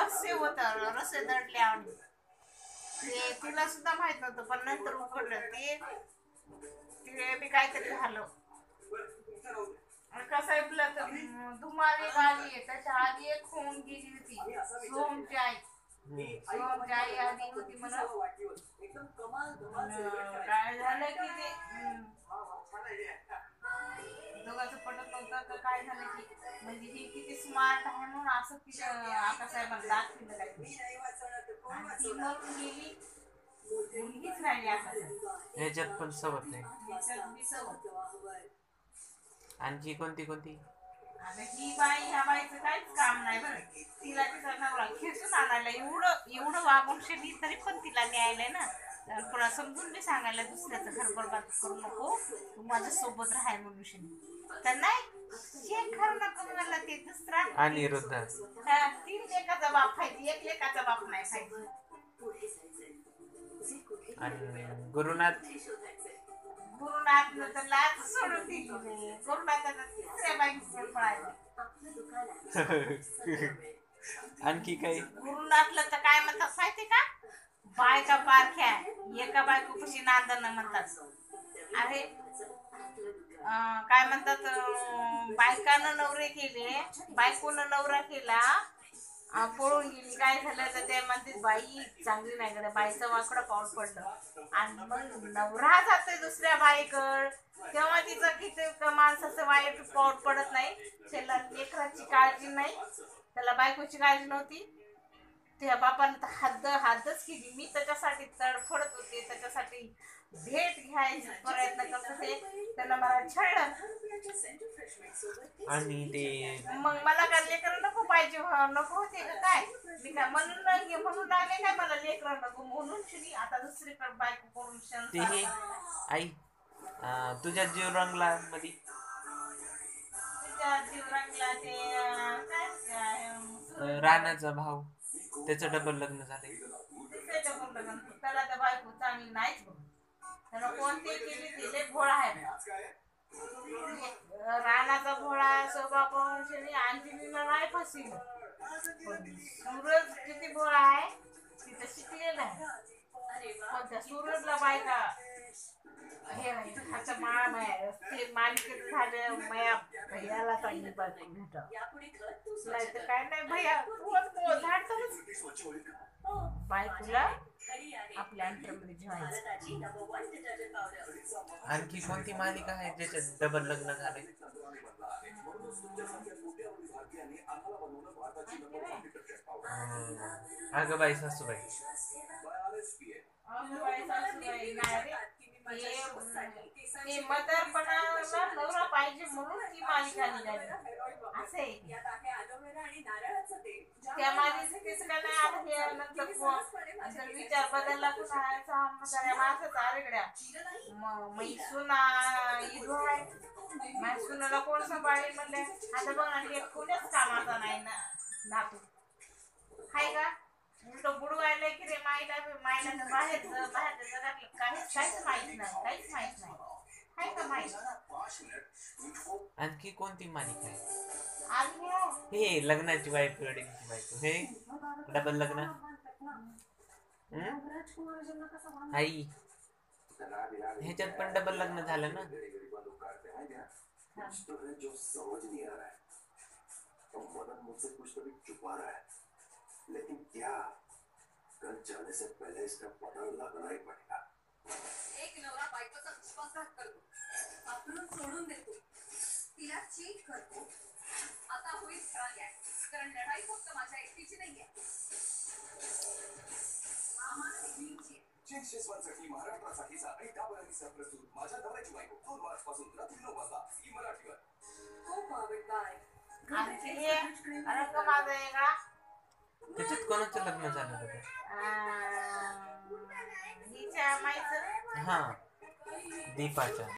रहस्य होतं रहस्य दडले आवडी ते तिला सुद्धा माहित नव्हतं पण नंतर उघडलं ते ते बी काहीतरी झालं कसं ऐकलं धुमाळी गाडी आहे त्याच्या आधी एक होऊन गेली होती सोमची आई सोमची आई आधी होती म्हणा काय झालं की ते दोघांचं पटत नव्हतं का काय झालं की म्हणजे ही किती स्मार्ट आहे म्हणून असं तिचं आकाशसाहेबांना दाखवलं काय आणि ती मरून गेली मुलगीच राहिली आकाशसाहेब ह्याच्यात पण सवत नाही ह्याच्यात बी सवत आणखी कोणती कोणती आता ही बाई ह्या बाईचं काहीच काम नाही बरं तिला तिचा नवरा खेचून आणायला एवढं एवढं वागून शेती तरी पण तिला न्यायलंय ना पुन्हा समजून बी सांगायला दुसऱ्याचं घर बरबाद करू नको तू माझ्या सोबत राहाय मनुष्य तर नाही हे खरं नको मला ते दुसरा अनिरुद्ध 3 लेकाचा बाप पाहिजे 1 लेकाचा बाप नाही पाहिजे आणि गुरुनाथ गुरुनाथ तर लाच सोडून दिली नाही गुरुनाथाचा तिसऱ्या बाईक पळायला आणखी काही गुरुनाथला तर काय म्हणतात माहिती का बायका पारख्या एका बायकोपाशी नांदणं म्हणतात अरे काय म्हणतात बायकानं नवरे केले बायकोनं नवरा केला पळून गेली काय झालं तर ते म्हणते बाई चांगली नाही कडे बाईचं वाकडं पाऊल पडलं आणि मग नवरा जातोय दुसऱ्या बाईकड तेव्हा तिचं किती माणसाचं वाईट पाऊल पडत नाही त्याला लेकराची काळजी नाही त्याला बायकोची काळजी नव्हती त्या बापानं तर हद्दच केली मी त्याच्यासाठी तडफडत होते त्याच्यासाठी भेट घ्यायचा प्रयत्न करत होते त्यानं मला छळलं आणि ते मग मला काय लेकर नको पाहिजे नको होते का काय मी काय म्हणून लागले काय मला लेकर नको म्हणून शिरी आता दुसरीकडे बायको करून ते हे आई तुझ्या जीव रंगला मध्ये तुझ्या जीव रंगला ते काय राणाचा भाऊ त्याचं डबल लग्न झालंय त्याला तर बायको चांगली नाहीच बघ त्याला कोणते केली तिले भोळा आहे राणाचा भोळा स्वभाव पाहून शनी अंजलीला नाही फसविलं सूरज किती भोळा आहे तिथं शिकलेला आहे पण त्या सूरजला बायका हे हाचा माळ माया ते मालिकेत झालं माया भैयाला चांगली बायको भेट नाही तर काय नाही भैया तू झाडतोच बायकोला आपल्या अंतरमध्ये ठेवायचं आणखी कोणती मालिका आहे ज्याच्यात डबल लग्न झालंय अगं बाई सासूबाई म्हातारपणाला नवरा पाहिजे म्हणून ती मालिका निघाली असे त्या मालिकेचं काय नाही आता हे नंतर विचार बदलला कुणाचा माणसाचा अरेगड्या मैसूना इधो आहे मैसूनाला कोण सांभाळेल म्हणले आता बघ ना कोणीच कामाचा नाही ना नातू हाय का उलट बुडवायला की रे मायला बाहेर बाहेर जगातलं काहीच माहित नाही हाय का माहित आणखी कोणती मालिका आहे हे लग्नाची बायको रडीची बायको हे डबल लग्न आई ह्याच्यात पण डबल लग्न झालं ना लेकिन क्या कल जाने से पहले इसका पता लगना ही पड़ेगा एक नवरा बायकोचा विश्वासघात करतो आपण सोडून देतो तिला चीट करतो आता होईल खरा न्याय कारण लढाई फक्त माझ्या एकटीची नाहीये साठी महाराष्ट्रासाठी आणि त्यापर्यंत प्रस्तुत माझ्या नवऱ्याची बायको 2 मार्च पासून रात्री 9 वाजता ही मराठीवर खूप आवडताय रंग माझा वेगळा त्याच्यात कोणाचं लग्न झालं होतं हिच्या माईचं हा दीपाच्या